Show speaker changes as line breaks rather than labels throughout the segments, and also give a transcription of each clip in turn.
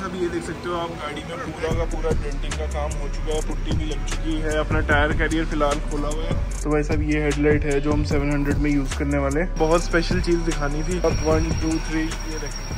साहब ये देख सकते हो आप, गाड़ी में पूरा का पूरा डेंटिंग का काम हो चुका है, पुट्टी भी लग चुकी है, अपना टायर कैरियर फिलहाल खोला हुआ है। तो भाई साहब ये हेडलाइट है जो हम 700 में यूज़ करने वाले हैं। बहुत स्पेशल चीज़ दिखानी थी। अब 1 2 3 ये देखें।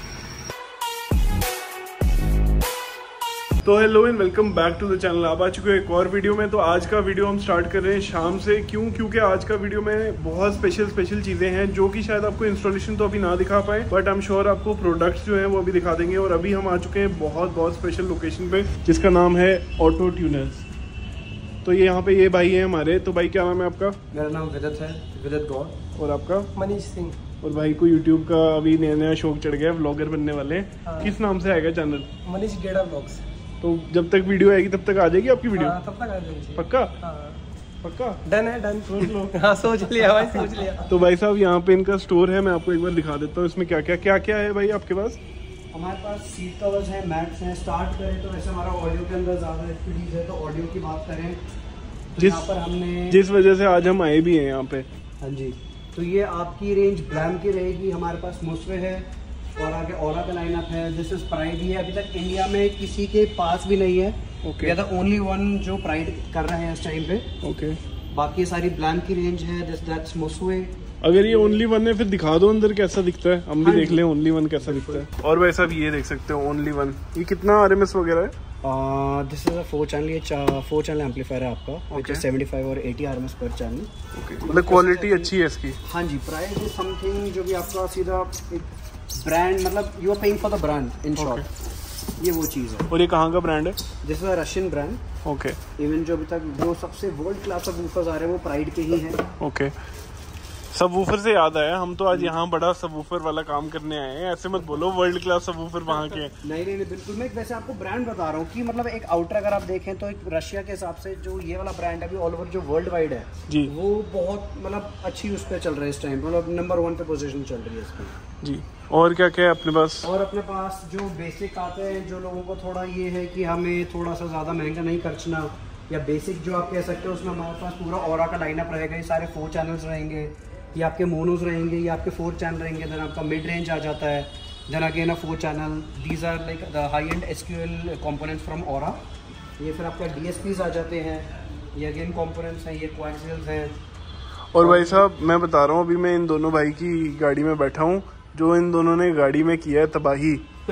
तो hello and welcome back to the channel. आप आ चुके हैं एक और वीडियो में। तो आज का वीडियो हम स्टार्ट कर रहे हैं शाम से। क्योंकि आज का वीडियो में बहुत स्पेशल चीज़ें हैं जो कि शायद आपको इंस्टॉलेशन तो अभी ना दिखा पाए, बट आई एम श्योर आपको प्रोडक्ट्स जो हैं वो अभी दिखा देंगे। और अभी हम आ चुके हैं बहुत स्पेशल लोकेशन पे जिसका नाम है ऑटो ट्यूनर्स। तो ये यहाँ पे ये भाई है हमारे। तो भाई क्या नाम है आपका?
मेरा नाम विदित है, विदित गौर।
और आपका?
मनीष सिंह।
और भाई को यूट्यूब का अभी नया शौक चढ़ गया, व्लॉगर बनने वाले हैं।
हाँ।
किस नाम से आएगा चैनल?
मनीष गेड़ा ब्लॉग्स।
तो जब तक वीडियो आएगी तब तक आ जाएगी आपकी वीडियो?
हाँ, तब तक आ जाएगी।
पक्का?
हाँ।
पक्का?
डन है, डन।
सोच लो।
हाँ, सोच लिया भाई, सोच लिया।
तो भाई साहब यहाँ पे इनका स्टोर है, मैं आपको एक बार दिखा देता हूँ इसमें क्या क्या है भाई आपके पास।
हमारे पास सीट कवर्स हैं, मैट्स हैं। स्टार्ट करें तो वैसे हमारा ऑडियो के अंदर ज़्यादा एक्सपर्टीज है, तो ऑडियो की बात करें तो यहाँ पर हमने जिस
वजह से आज हम आए भी हैं यहाँ पे।
हाँ जी, तो ये आपकी रेंज ब्लैम की रहेगी। हमारे पास मुस्वे है और आगे ओरा का लाइनअप है। दिस इज प्राइड ही है, अभी तक इंडिया में किसी के पास भी नहीं है। We are the only one जो प्राइड कर रहे हैं इस टाइम पे।
ओके।
बाकी सारी ब्लैम की रेंज है। दैट्स मुस्वे।
अगर ये ओनली वन है फिर दिखा दो अंदर कैसा दिखता है, हम भी देख लें ओनली वन कैसा दिखता है। और भाई साहब ये देख सकते हो ओनली वन। ये कितना RMS वगैरह है?
This is a 4 channel. ये 4 चैनल एम्पलीफायर है आपका, which is 75 और 80 RMS पर चैनल।
मतलब क्वालिटी अच्छी है इसकी।
हाँ जी, प्राइस इज समथिंग जो भी आपका सीधा एक ब्रांड, मतलब you are paying for the brand in short. ये वो चीज़ है।
और ये कहाँ का ब्रांड है?
This is a Russian brand.
Okay.
Even जो अभी तक जो सबसे वर्ल्ड क्लास ऑफ वूफर्स आ रहे हैं वो प्राइड के ही हैं।
ओके। सबवूफर से याद आया, हम तो आज यहाँ बड़ा सबवूफर वाला काम करने आए हैं। ऐसे मत बोलो वर्ल्ड क्लास सबवूफर वहाँ के।
नहीं बिल्कुल। मैं वैसे आपको ब्रांड बता रहा हूँ कि मतलब एक आउटर अगर आप देखें तो एक रशिया के हिसाब से जो ये वाला ब्रांड है अभी ऑल ओवर जो वर्ल्ड वाइड है जी, वो बहुत मतलब अच्छी उस पर चल रहा है इस टाइम, मतलब नंबर 1 पे पोजीशन चल रही है इसकी
जी। और क्या क्या है अपने पास?
और अपने पास जो बेसिक आते हैं, जो लोगों को थोड़ा ये है कि हमें थोड़ा सा ज़्यादा महंगा नहीं खर्चना, या बेसिक जो आप कह सकते हो, उसमें हमारे पास पूरा ओरा का लाइनअप रहेगा। ये सारे 4 चैनल्स रहेंगे, ये आपके मोनोज रहेंगे, ये आपके 4 चैनल रहेंगे। देन आपका मिड रेंज आ जाता है, then again 4 channel. These are like the high end SQL components from Ora. ये फिर आपका DSPs आ जाते हैं, ये अगेन कंपोनेंट्स हैं, ये कोएक्सियल्स हैं।
और भाई साहब मैं बता रहा हूँ, अभी मैं इन दोनों भाई की गाड़ी में बैठा हूँ, जो इन दोनों ने गाड़ी में किया है तबाही।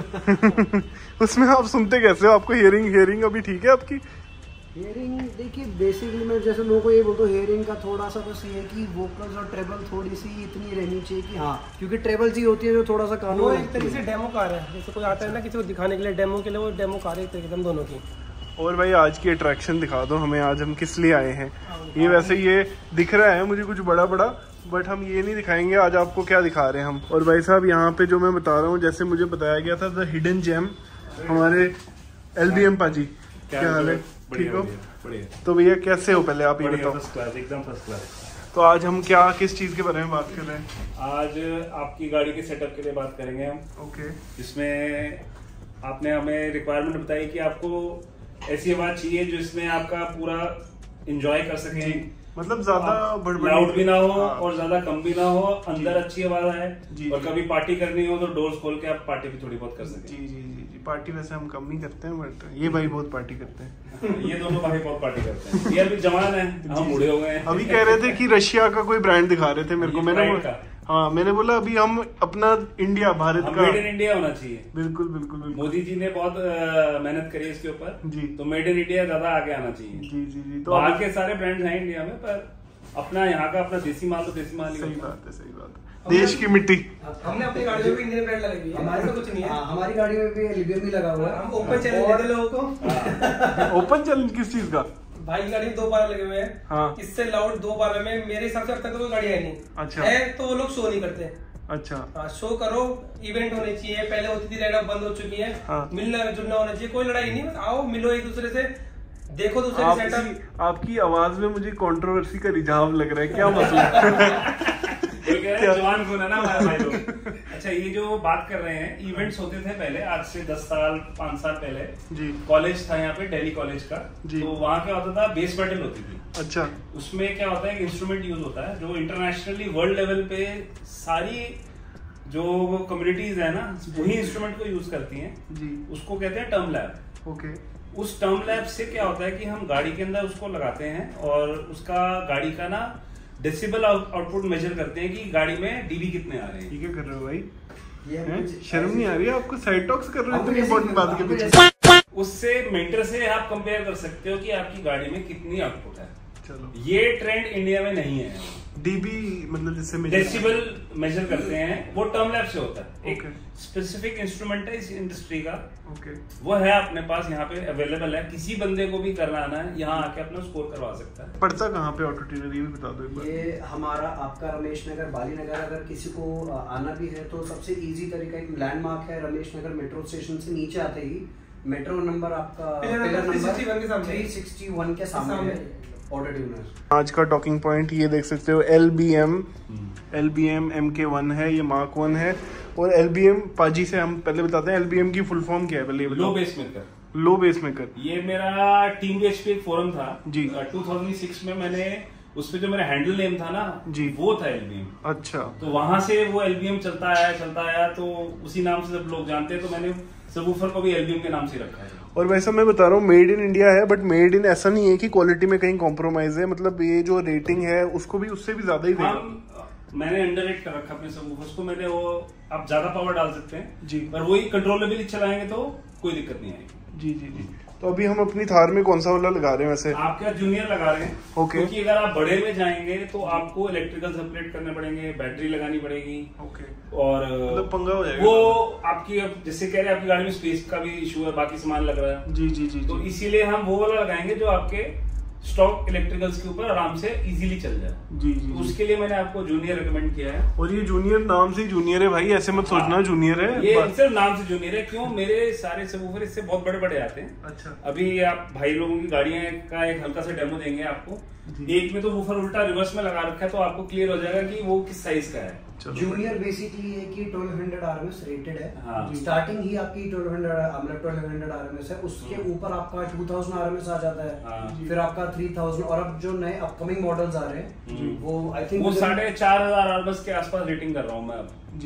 उसमें आप सुनते कैसे हो? आपको हियरिंग अभी ठीक है आपकी?
हेयरिंग देखिए, बेसिकली मैं जैसे लोगों को ये बोलता हूँ, हेयरिंग का थोड़ा सा बस ये है कि वोकल्स और ट्रेबल थोड़ी सी इतनी रहनी चाहिए कि हाँ, क्योंकि ट्रेबल्स ही होती है जो थोड़ा सा कानून।
वो एक तरीके से डेमो कार है, जैसे कोई आता है ना किसी को दिखाने के लिए, डेमो के लिए, वो डेमो कार है एक तरीके से हम दोनों की।
और भाई आज की अट्रैक्शन दिखा दो हमें, आज हम किस लिए आए हैं। ये वैसे ये दिख रहा है मुझे कुछ बड़ा, बट हम ये नहीं दिखाएंगे आज आपको क्या दिखा रहे हैं हम। और भाई साहब यहाँ पे जो मैं बता रहा हूँ, जैसे मुझे बताया गया था, द हिडन जेम हमारे LBM पाजी। क्या हाल है? ठीक हो? तो भैया कैसे हो, पहले आप ये बताओ।
एकदम फर्स्ट क्लास।
तो आज हम क्या किस चीज के बारे में बात कर रहे हैं?
आज आपकी गाड़ी के सेटअप के लिए बात करेंगे हम।
ओके।
जिसमें आपने हमें रिक्वायरमेंट बताई कि आपको ऐसी आवाज चाहिए जो इसमें आपका पूरा एंजॉय कर सके,
मतलब ज्यादा
लाउड भी ना हो और ज्यादा कम भी ना हो, अंदर अच्छी आवाज आए। और कभी पार्टी करनी हो तो डोर्स खोल के आप पार्टी भी थोड़ी बहुत कर सकें।
जी। पार्टी वैसे हम कम नहीं करते हैं, बट ये भाई बहुत पार्टी करते हैं।
ये दोनों भाई बहुत पार्टी करते हैं। ये अभी जवान है, हम बूढ़े हो गए हैं।
अभी कह रहे थे कि रशिया का कोई ब्रांड दिखा रहे थे मेरे को। मैंने बोला अभी हम अपना इंडिया, भारत का
मेड इन इंडिया होना चाहिए।
बिल्कुल।
मोदी जी ने बहुत मेहनत करी है इसके ऊपर
जी,
तो मेड इन इंडिया ज्यादा आगे आना चाहिए।
जी। तो
बाहर के सारे ब्रांड्स हैं इंडिया में, पर अपना यहाँ का अपना देसी माल तो देसी माल ही
सही
होता है।
बात है। देश की मिट्टी।
हमने अपनी गाड़ी में भी इंडियन ब्रांड लगाई है, हमारे तो कुछ नहीं है।
हमारी गाड़ी में भी LBM ही लगा हुआ है।
हम ओपन चैलेंज देते लोगों को।
ओपन चैलेंज किस चीज का?
भाई गाड़ी में 2 बार लगे हुए हैं।
हाँ।
इससे लाउड 2 बार में मेरे हिसाब से अब तक तो कोई गाड़ी है नहीं।
अच्छा।
है तो वो लोग शो नहीं करते।
अच्छा।
हाँ, शो करो, इवेंट होने चाहिए। पहले होती थी, लाइनअप बंद हो चुकी है।
हाँ।
मिलना जुलना होना चाहिए, कोई लड़ाई नहीं, बस आओ मिलो एक दूसरे से, देखो दूसरे सेटअप।
आपकी आवाज में मुझे कंट्रोवर्सी का रिझाव लग रहा है, क्या मसला?
जवान खून है ना हमारे भाई लोग। अच्छा, ये जो बात कर रहे हैं, इवेंट्स होते थे पहले, आज से 10 साल 5 साल पहले जी। कॉलेज था यहाँ पे, दिल्ली कॉलेज का जी। तो वहाँ क्या होता था, बेस बैटल होती थी। अच्छा। उसमें क्या होता है, इंस्ट्रूमेंट यूज होता है जो इंटरनेशनली वर्ल्ड लेवल पे सारी जो वो कम्युनिटीज है ना वही इंस्ट्रूमेंट को यूज करती हैं
जी,
उसको कहते हैं टर्म लैब।
ओके।
उस टर्म लैब से क्या होता है कि हम गाड़ी के अंदर उसको लगाते हैं और उसका गाड़ी का ना डेसिबल आउटपुट मेजर करते हैं कि गाड़ी में डीबी कितने आ रहे हैं।
ठीक है, कर रहे हो भाई?
ये
शर्म नहीं आ रही है आपको? साइड टॉक्स कर रहे हो इतनी इंपॉर्टेंट बात के पीछे।
उससे मीटर से आप कंपेयर कर सकते हो कि आपकी गाड़ी में कितनी आउटपुट है।
चलो,
ये ट्रेंड इंडिया में नहीं है।
डीबी मतलब जिससे
डेसिबल मेजर करते हैं, वो टर्म लैब से होता है। एक
Okay.
स्पेसिफिक इंस्ट्रूमेंट है इस इंडस्ट्री का,
ओके।
वो है अपने पास यहाँ पे अवेलेबल है। किसी बंदे को भी करवाना है यहाँ आके अपना स्कोर करवा सकता है।
पड़ता कहाँ पे ऑटो ट्यूनर, ये भी बता दो एक बार।
ये हमारा आपका रमेश नगर बाली नगर, अगर किसी को आना भी है तो सबसे इजी तरीका एक लैंडमार्क है रमेश नगर मेट्रो स्टेशन से नीचे आते ही मेट्रो नंबर आपका पिलर नंबर 361 के सामने है ऑटो ट्यूनर।
आज का टॉकिंग पॉइंट ये देख सकते हो, LBM MK1 है, ये Mark 1 है। और LBM पाजी से हम पहले बताते हैं LBM की फुल फॉर्म क्या है पहले
low bass maker.
Low bass maker.
ये मेरा टीम बेच पे एक फोरम था
जी।
2006 में मैंने उस पे जो मेरा हैंडल नेम था ना
जी,
वो था LBM।
अच्छा।
तो वहां से वो LBM चलता आया तो उसी नाम से सब लोग जानते हैं, तो मैंने सबवूफर को भी LBM के नाम से रखा है।
और वैसा मैं बता रहा हूँ मेड इन इंडिया है, बट मेड इन ऐसा नहीं है कि क्वालिटी में कहीं कॉम्प्रोमाइज है। मतलब ये जो रेटिंग है उसको भी उससे भी ज्यादा ही देगा।
मैंने अंडररेट कर रखा अपने सबवूफर्स को। मैंने वो आप ज्यादा पावर डाल सकते हैं
जी,
पर वही कंट्रोलेबल चलाएंगे तो कोई दिक्कत नहीं आएगी।
जी जी जी। तो अभी हम अपनी थार में कौन सा वाला लगा रहे हैं वैसे?
आप क्या जूनियर लगा रहे हैं?
ओके।
क्योंकि अगर आप बड़े में जाएंगे तो आपको इलेक्ट्रिकल अपग्रेड करने पड़ेंगे, बैटरी लगानी पड़ेगी।
ओके।
और
मतलब पंगा हो जाएगा।
वो आपकी जैसे कह रहे हैं आपकी गाड़ी में स्पेस का भी इशू है, बाकी सामान लग रहा है।
जी जी जी।
तो इसीलिए हम वो वाला लगाएंगे जो आपके स्टॉक इलेक्ट्रिकल्स के ऊपर आराम से इजीली चल जाए।
जी जी।
तो उसके लिए मैंने आपको जूनियर रिकमेंड किया है।
और ये जूनियर नाम से जूनियर है भाई, ऐसे मत सोचना जूनियर है।
ये सिर्फ नाम से जूनियर है। क्यों? मेरे सारे सबवूफर इससे बहुत बड़े बड़े आते हैं।
अच्छा।
अभी आप भाई लोगों की गाड़ियां का एक हल्का सा डेमो देंगे आपको। एक में तो वूफर उल्टा रिवर्स में लगा रखा है, तो आपको क्लियर हो जाएगा कि वो किस साइज का है।
जूनियर बेसिकली है कि 1200 RMS रेटेड है।
हाँ।
स्टार्टिंग ही आपकी 1200 RMS है, उसके ऊपर आपका 2000 RMS आ जाता है।
हाँ।
फिर आपका 3000, और अब जो नए अपकमिंग मॉडल्स आ रहे हैं वो आई थिंक
वो 4500 RMS के आसपास रेटिंग कर रहा हूँ मैं अब
जी।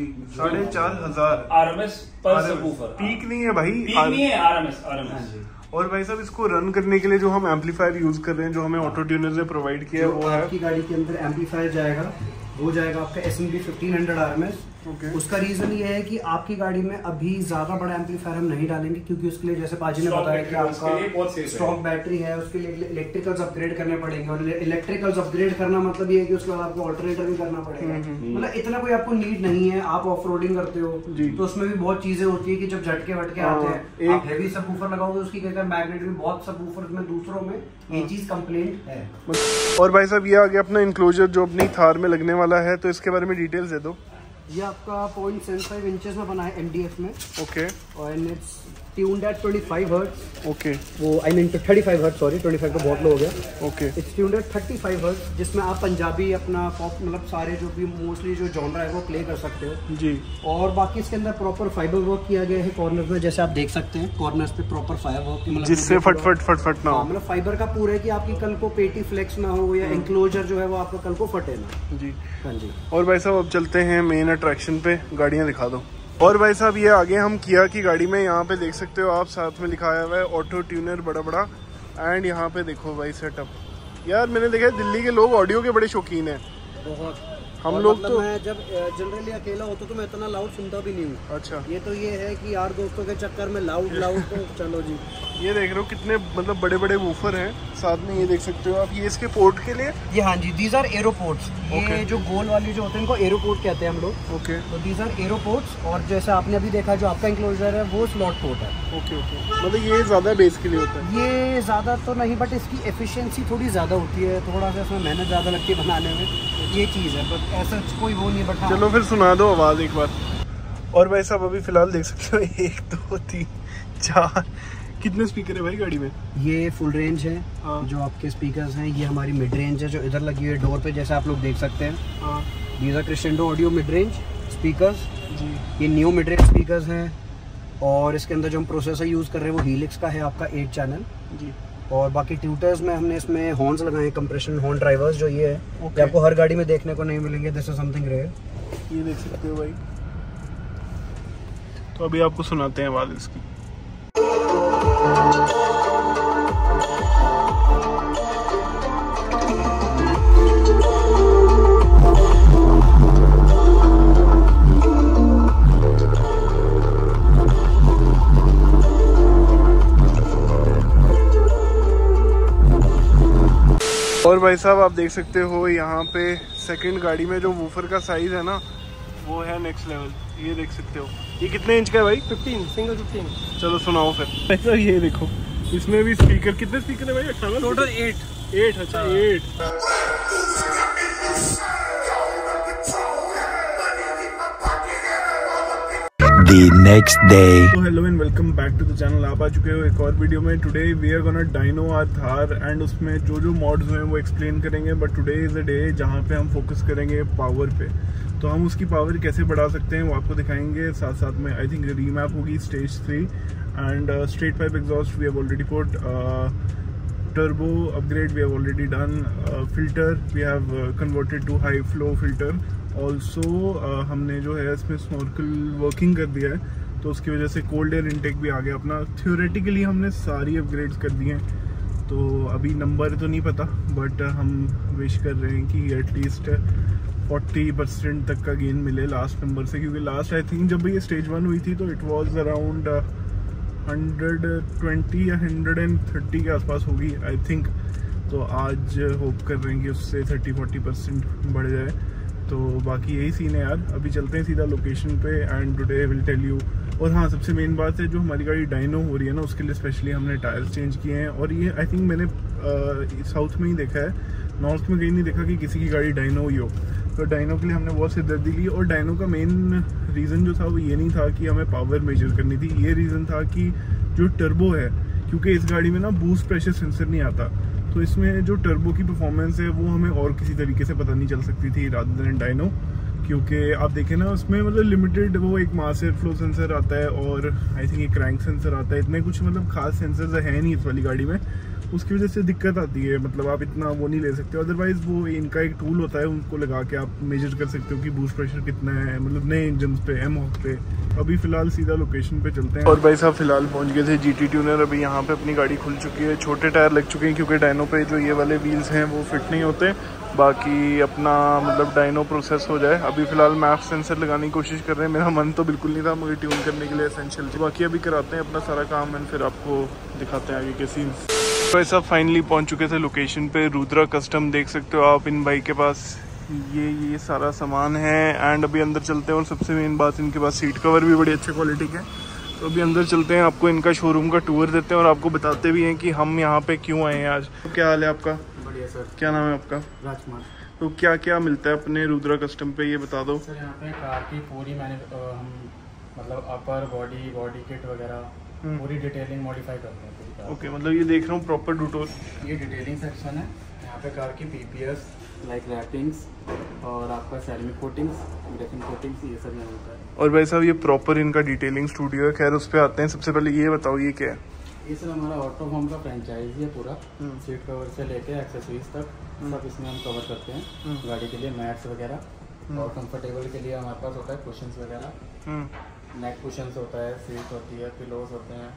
4500
RMS पर सबवूफर।
पीक नहीं है भाई,
पीक नहीं है, RMS।
और भाई साहब इसको रन करने के लिए जो हम एम्पलीफायर यूज कर रहे हैं, जो हमें ऑटो ट्यूनर ने प्रोवाइड किया है, वो है
आपकी गाड़ी के अंदर एम्पलीफायर जाएगा, वो जाएगा आपका SMB 1500 RMS।
Okay.
उसका रीजन ये है कि आपकी गाड़ी में अभी ज्यादा बड़ा एम्पलीफायर हम नहीं डालेंगे, क्योंकि उसके लिए जैसे पाजी ने बताया कि आपका स्टॉक बैटरी है, उसके लिए इलेक्ट्रिकल्स अपग्रेड करने पड़ेंगे। और इलेक्ट्रिकल्स अपग्रेड करना मतलब ये है कि उसके बाद आपको ऑल्टरनेटर भी करना पड़ेगा। मतलब इतना कोई आपको नीड नहीं है। आप ऑफ रोडिंग करते हो तो उसमें भी बहुत चीजें होती है कि जब झटके वटके आते हैं, आप हेवी सबवूफर लगाओगे, उसकी क्या मैग्नेट भी बहुत सबवूफर में दूसरों में ये चीज कंप्लेंट है।
और भाई साहब ये आ गया अपना इंक्लोजर जो अपनी थार में लगने वाला है, तो इसके बारे में डिटेल्स दे दो।
ये आपका 0.75 इंचेस में बना है MDF में।
ओके।
और it's tuned at 25 hertz.
Okay.
वो आई मीन 35 हर्ट्ज, सॉरी 25 तो बहुत लो हो गया।
Okay.
It's tuned at 35 hertz, जिसमें आप पंजाबी अपना पॉप मतलब सारे जो भी मोस्टली जो जॉनरा है वो प्ले कर सकते हो
जी।
और बाकी इसके अंदर प्रॉपर फाइबर वर्क किया गया है कॉर्नर में, जैसे आप देख सकते हैं कॉर्नर्स पे प्रॉपर फाइबर वर्क, मतलब
जिससे फट ना हो।
मतलब फाइबर का पूरा है कि आपकी कल को पेटी फ्लेक्स ना हो या इंक्लोजर जो है वो आपका कल को फटे ना।
जी।
हाँ जी।
और भाई साहब अब चलते हैं मेन अट्रैक्शन पे, गाड़ियाँ दिखा दो। और भाई साहब ये आगे हम किया की गाड़ी में, यहाँ पे देख सकते हो आप, साथ में लिखाया हुआ है ऑटो ट्यूनर बड़ा बड़ा। एंड यहाँ पे देखो भाई सेटअप, यार मैंने देखा है दिल्ली के लोग ऑडियो के बड़े शौकीन हैं
बहुत।
हम लोग
मतलब
तो
मैं जब जनरली अकेला होता तो मैं इतना लाउड सुनता भी नहीं हूँ।
अच्छा।
ये तो ये है कि यार दोस्तों के चक्कर में लाउड तो चलो जी।
ये देख रहे हो कितने मतलब बड़े बड़े वूफर हैं, साथ में ये देख सकते हो आप, ये इसके पोर्ट के लिए।
ये हाँ जी, दीज आर एरोपोर्ट्स। ये जो गोल वाली जो होते हैं इनको एरोपोर्ट कहते हैं हम लोग।
ओके।
तो दीज आर एरोपोर्ट्स। और जैसे आपने अभी देखा जो आपका इंक्लोजर है वो स्लॉट पोर्ट है।
Okay okay. मतलब ये ज्यादा बेस के लिए होता है?
ये ज्यादा तो नहीं, बट इसकी एफिशिएंसी थोड़ी ज्यादा होती है, थोड़ा सा इसमें मेहनत ज्यादा लगती है बनाने में, ये चीज है। बट ऐसा कोई वो नहीं। बट
चलो फिर सुना दो आवाज एक बार। और भाई साहब अभी फिलहाल देख सकते हो 1 2 3 4 कितने स्पीकर है भाई गाड़ी में?
ये फुल रेंज है।
हाँ।
जो आपके स्पीकर्स हैं ये हमारी मिड रेंज है जो इधर लगी हुई है डोर पे, जैसे आप लोग देख सकते हैं।
हाँ।
These are Crescendo audio mid range speakers
जी।
ये न्यू मिड रेंज स्पीकर्स हैं। और इसके अंदर जो हम प्रोसेसर यूज़ कर रहे हैं वो हीलिक्स का है आपका 8 चैनल
जी।
और बाकी ट्यूटर्स में हमने इसमें हॉर्न्स लगाए हैं, कंप्रेशन हॉर्न ड्राइवर्स जो ये है।
Okay.
ये आपको हर गाड़ी में देखने को नहीं मिलेंगे, दिस इज समथिंग रेयर।
ये देख सकते हो भाई, तो अभी आपको सुनाते हैं आवाज़ इसकी। और भाई साहब आप देख सकते हो यहाँ पे सेकंड गाड़ी में जो वूफर का साइज है ना वो है नेक्स्ट लेवल। ये देख सकते हो, ये कितने इंच का है भाई?
15 सिंगल 15।
चलो सुनाओ फिर। ऐसा ये देखो, इसमें भी स्पीकर, कितने स्पीकर है भाई? 18
टोटल 8।
अच्छा 8।
The next day.
तो hello and welcome back to the channel. आप आ चुके हो एक और वीडियो में। Today we are gonna dyno our Thar and उसमें जो जो मॉड्स हुए हैं वो एक्सप्लेन करेंगे। But today is a day जहाँ पे हम फोकस करेंगे पावर पे। तो हम उसकी पावर कैसे बढ़ा सकते हैं वो आपको दिखाएंगे। साथ साथ में आई थिंक रीमैप होगी stage 3 and straight pipe exhaust we have already put, turbo upgrade we have already done, filter we have converted to high flow filter also, हमने जो है इसमें स्नॉर्कल वर्किंग कर दिया है तो उसकी वजह से कोल्ड एयर इनटेक भी आ गया अपना। थ्योरेटिकली हमने सारी अपग्रेड्स कर दी हैं तो अभी नंबर तो नहीं पता बट हम विश कर रहे हैं कि एटलीस्ट 40% तक का गेन मिले लास्ट नंबर से, क्योंकि लास्ट आई थिंक जब ये स्टेज 1 हुई थी तो इट वाज अराउंड 120 या 130 के आसपास होगी आई थिंक। तो आज होप कर रहे हैं कि उससे 30-40% बढ़ जाए। तो बाकी यही सीन है यार। अभी चलते हैं सीधा लोकेशन पे and today will tell you. और हाँ, सबसे मेन बात है, जो हमारी गाड़ी डाइनो हो रही है ना उसके लिए स्पेशली हमने टायर्स चेंज किए हैं। और ये आई थिंक मैंने साउथ में ही देखा है, नॉर्थ में कहीं नहीं देखा कि किसी की गाड़ी डाइनो हुई हो। तो डाइनो के लिए हमने बहुत सिरदर्दी ली। और डाइनो का मेन रीज़न जो था वो ये नहीं था कि हमें पावर मेजर करनी थी, ये रीज़न था कि जो टर्बो है, क्योंकि इस गाड़ी में ना बूस्ट प्रेशर सेंसर नहीं आता, तो इसमें जो टर्बो की परफॉर्मेंस है वो हमें और किसी तरीके से पता नहीं चल सकती थी रादर देन डाइनो। क्योंकि आप देखें ना उसमें मतलब लिमिटेड वो एक मास एयर फ्लो सेंसर आता है और आई थिंक एक क्रैंक सेंसर आता है। इतने कुछ मतलब खास सेंसर्स है नहीं इस वाली गाड़ी में, उसकी वजह से दिक्कत आती है। मतलब आप इतना वो नहीं ले सकते, अदरवाइज वो इनका एक टूल होता है, उनको लगा के आप मेजर कर सकते हो कि बूस्ट प्रेशर कितना है, मतलब नए इंजन पे, एमहॉक पे। अभी फिलहाल सीधा लोकेशन पे चलते हैं। और भाई साहब फिलहाल पहुंच गए थे GT ट्यूनर। अभी यहाँ पे अपनी गाड़ी खुल चुकी है, छोटे टायर लग चुके हैं क्योंकि डाइनो पे जो ये वाले व्हील्स हैं वो फिट नहीं होते। बाकी अपना मतलब डाइनो प्रोसेस हो जाए। अभी फिलहाल मैप सेंसर लगाने की कोशिश कर रहे हैं। मेरा मन तो बिल्कुल नहीं था मगर ट्यून करने के लिए एसेंशियल। बाकी अभी कराते हैं अपना सारा काम एंड फिर आपको दिखाते हैं आगे के सीन्स। तो ऐसा फाइनली पहुंच चुके थे लोकेशन पे, रुद्रा कस्टम। देख सकते हो आप इन भाई के पास ये सारा सामान है एंड अभी अंदर चलते हैं। और सबसे मेन बात, इनके पास सीट कवर भी बड़ी अच्छे क्वालिटी के। तो अभी अंदर चलते हैं, आपको इनका शोरूम का टूर देते हैं और आपको बताते भी हैं कि हम यहाँ पे क्यों आए हैं आज। तो क्या हाल है आपका?
बढ़िया सर।
क्या नाम है आपका?
राजकुमार।
तो क्या क्या मिलता है अपने रुद्रा कस्टम पे, ये बता दो।
सर यहाँ पे कार की पूरी हम मतलब अपर बॉडी किट वगैरह पूरी डिटेलिंग मॉडिफाई करते हैं पूरी कार।
ओके, मतलब ये देख रहा हूँ प्रॉपर डूटोर।
ये डिटेलिंग सेक्शन है। यहाँ पे कार की PPS लाइक रैपिंग्स और आपका सेरेमिक कोटिंग्स, ग्रेफिन कोटिंग्स, ये सब यहाँ होता है।
और भाई साहब ये प्रॉपर इनका डिटेलिंग स्टूडियो है। खैर उस पर आते हैं। सबसे पहले ये बताओ ये क्या है?
ये सर हमारा ऑटोहोम का फ्रेंचाइजी है पूरा। सीट कवर से लेके एक्सेसरीज तक सब इसमें हम कवर करते हैं। गाड़ी के लिए मैट्स वगैरह और कंफर्टेबल के लिए हमारे पास होता है कुशंस वगैरह, नेक कुशंस होता है, सीट होती है, पिलोज होते हैं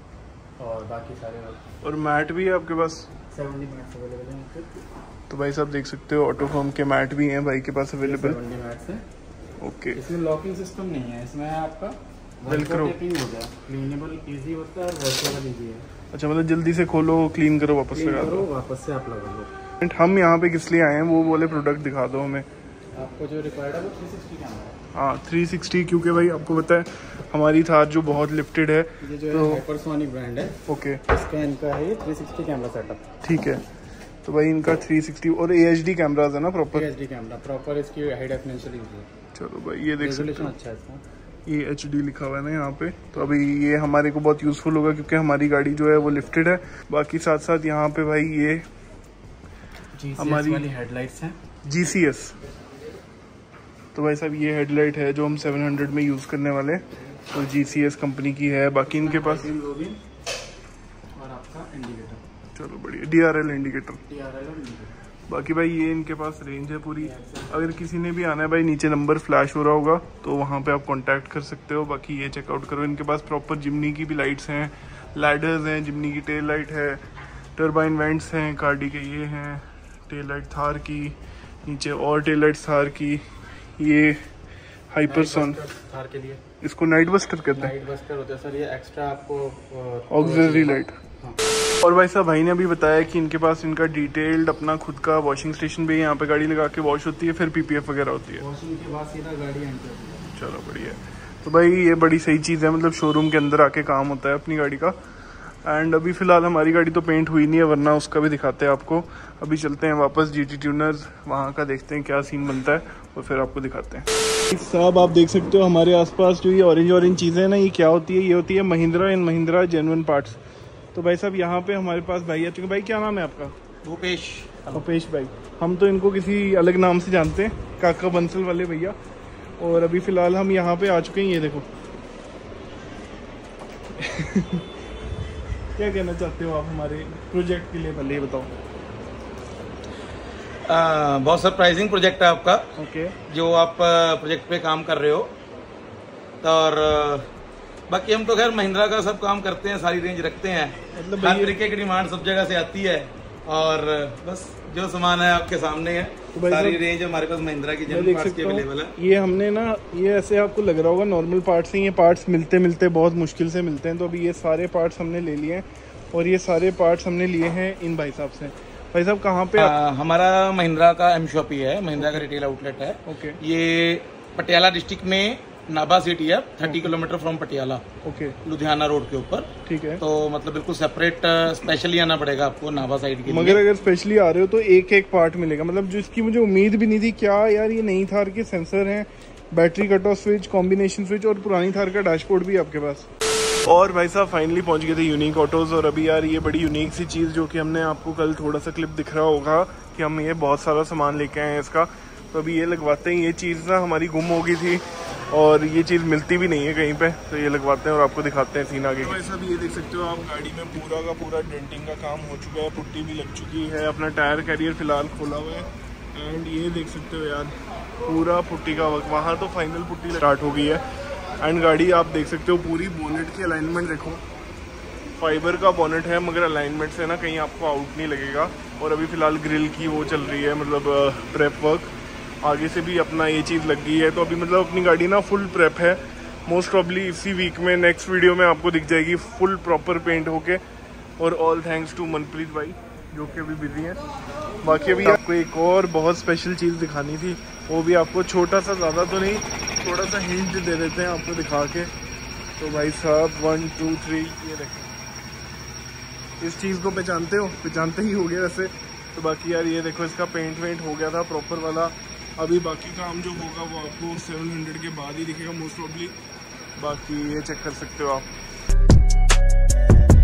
और बाकी सारे।
और मैट भी है आपके पास?
70 मैट्स अवेलेबल हैं।
तो भाई साहब देख सकते हो ऑटोफॉर्म के मैट भी हैं भाई के पास अवेलेबल।
70 मैट्स हैं।
ओके,
इसमें लॉकिंग सिस्टम नहीं है, इसमें आपका
वेलक्रो
टेपिंग हो गया, क्लीनेबल इजी होता है और वॉशेबल इजी है।
अच्छा, मतलब जल्दी से खोलो, क्लीन करो, वापस लगा दो,
वापस से आप लगा लो।
हम यहाँ पे किस लिए आए हैं वो वाले प्रोडक्ट दिखा दो हमें।
आपको जो रिक्वायर्ड है वो 360 कैमरा है।
हाँ 360, क्योंकि भाई आपको पता है हमारी थार जो बहुत लिफ्टेड है।
ये जो है हाइपरसोनिक ब्रांड है।
ओके,
इसका इनका है ये 360 कैमरा सेटअप।
ठीक है, तो भाई इनका 360 और AHD कैमराज है ना प्रॉपर?
AHD कैमरा प्रॉपर, इसकी हाई डेफिनेशन यूज है।
चलो भाई ये देख सकते हो,
अच्छा है इसका,
ये HD लिखा हुआ है ना यहाँ पे। तो अभी ये हमारे को बहुत यूजफुल होगा क्योंकि हमारी गाड़ी जो है वो लिफ्टेड है। बाकी साथ साथ यहाँ पे भाई ये
हमारी वाली हेडलाइट्स हैं,
GCS। तो भाई साहब ये हेडलाइट है जो हम 700 में यूज़ करने वाले, तो GCS कंपनी की है। बाकी इनके पास
और आपका इंडिकेटर,
चलो बढ़िया, DRL इंडिकेटर।
DRL और इंडिकेटर।
बाकी भाई ये इनके पास रेंज है पूरी। अगर किसी ने भी आना है भाई, नीचे नंबर फ्लैश हो रहा होगा तो वहाँ पे आप कांटेक्ट कर सकते हो। बाकी ये चेकआउट करो, इनके पास प्रॉपर जिमनी की भी लाइट्स हैं, लैडर्स हैं, जिमनी की टेल लाइट है, टर्बाइन वेंट्स हैं, कार्डी के ये हैं, टेल लाइट थार की, नीचे और टेल लाइट थार की, ये हाइपरसोन
थार के लिए
इसको नाइट बस्टर कहते हैं।
नाइट बस्टर होता है सर, ये एक्स्ट्रा आपको
ऑक्सिलरी लाइट।
हाँ।
और भाई साहब भाई ने अभी बताया कि इनके पास इनका डिटेल्ड अपना खुद का वॉशिंग स्टेशन भी है, यहाँ पे गाड़ी लगा के वॉश होती है, फिर पीपीएफ वगैरह होती है।
वॉशिंग के बाद सीधा गाड़ी एंटर होती है।
चलो बढ़िया है। तो भाई ये बड़ी सही चीज़ है, मतलब शोरूम के अंदर आके काम होता है अपनी गाड़ी का। एंड अभी फिलहाल हमारी गाड़ी तो पेंट हुई नहीं है, वरना उसका भी दिखाते हैं आपको। अभी चलते हैं वापस GT ट्यूनर्स, वहाँ का देखते हैं क्या सीन बनता है और फिर आपको दिखाते हैं। साहब आप देख सकते हो हमारे आसपास जो ये ऑरेंज चीज़ें हैं ना, ये क्या होती है? ये होती है Mahindra and Mahindra genuine parts. तो भाई साहब यहाँ पे हमारे पास भाई आ चुके। भाई क्या नाम है आपका? भूपेश भाई। हम तो इनको किसी अलग नाम से जानते हैं, काका बंसल वाले भैया। और अभी फिलहाल हम यहाँ पे आ चुके हैं, ये देखो। क्या कहना चाहते हो आप हमारे प्रोजेक्ट के लिए, पहले ये बताओ।
बहुत सरप्राइजिंग प्रोजेक्ट है आपका।
ओके।
जो आप प्रोजेक्ट पे काम कर रहे हो। और बाकी हम तो खैर महिंद्रा का सब काम करते हैं, सारी रेंज रखते हैं,
मतलब
हर तरीके की डिमांड सब जगह से आती है। और बस जो सामान है आपके सामने है,
तो
सारी रेंज हमारे पास महिंद्रा की जनरल पार्ट्स की अवेलेबल है।
ये हमने ना, ये ऐसे आपको लग रहा होगा नॉर्मल पार्ट्स ही, ये पार्ट्स मिलते बहुत मुश्किल से मिलते हैं। तो अभी ये सारे पार्ट्स हमने ले लिए हैं, और ये सारे पार्ट्स हमने लिए हैं इन भाई साहब से। भाई साहब कहाँ पे?
हमारा महिंद्रा का एम शॉप ही है, महिंद्रा का रिटेल आउटलेट है।
ओके।
ये पटियाला डिस्ट्रिक्ट में नाभा सिटी है, 30 kilometre from Patiala.
Okay.
Ludhiana road के ऊपर।
ठीक है।
तो मतलब बिल्कुल सेपरेट स्पेशली आना पड़ेगा आपको नाभा साइड के लिए।
मगर अगर स्पेशली आ रहे हो तो एक एक पार्ट मिलेगा, मतलब जो इसकी मुझे उम्मीद भी नहीं थी। क्या यार, ये नई थार के सेंसर हैं, battery cut off switch, combination switch, और पुरानी थार का डैशबोर्ड भी आपके पास। और भाई साहब फाइनली पहुंच गए थे यूनिक ऑटोज। और अभी यार ये बड़ी यूनिक सी चीज़, जो कि हमने आपको कल थोड़ा सा क्लिप दिख रहा होगा कि हम ये बहुत सारा सामान लेके आए हैं इसका। तो अभी ये लगवाते हैं। ये चीज़ ना हमारी गुम हो गई थी, और ये चीज़ मिलती भी नहीं है कहीं पे, तो ये लगवाते हैं और आपको दिखाते हैं सीन आगे। तो भाई साहब ये देख सकते हो आप, गाड़ी में पूरा का पूरा डेंटिंग का काम हो चुका है, पुट्टी भी लग चुकी है, अपना टायर कैरियर फिलहाल खोला हुआ है। एंड ये देख सकते हो यार, पूरा पुट्टी का वर्क, वहाँ तो फाइनल पुट्टी स्टार्ट हो गई है। एंड गाड़ी आप देख सकते हो पूरी बोनेट की अलाइनमेंट देखो, फाइबर का बोनेट है, मगर अलाइनमेंट से ना कहीं आपको आउट नहीं लगेगा। और अभी फिलहाल ग्रिल की वो चल रही है, मतलब प्रेप वर्क। आगे से भी अपना ये चीज़ लग गई है, तो अभी मतलब अपनी गाड़ी ना फुल प्रेप है। मोस्ट प्रॉब्ली इसी वीक में, नेक्स्ट वीडियो में आपको दिख जाएगी फुल प्रॉपर पेंट होके। और ऑल थैंक्स टू मनप्रीत भाई, जो कि अभी बिजी हैं। बाकी अभी आपको एक और बहुत स्पेशल चीज़ दिखानी थी, वो भी आपको छोटा सा, ज़्यादा तो नहीं, थोड़ा सा हिंट दे देते हैं आपको दिखा के। तो भाई साहब 1 2 3 ये देखें, इस चीज़ को पहचानते हो? पहचानते ही हो गए वैसे तो। बाकी यार ये देखो, इसका पेंट वेंट हो गया था प्रॉपर वाला। अभी बाकी काम जो होगा वो आपको 700 के बाद ही दिखेगा मोस्ट प्रॉब्ली। बाकी ये चेक कर सकते हो आप।